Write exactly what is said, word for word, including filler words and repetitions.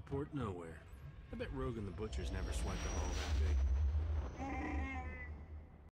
Port nowhere. I bet Rogan the Butcher's never swiped a haul that big.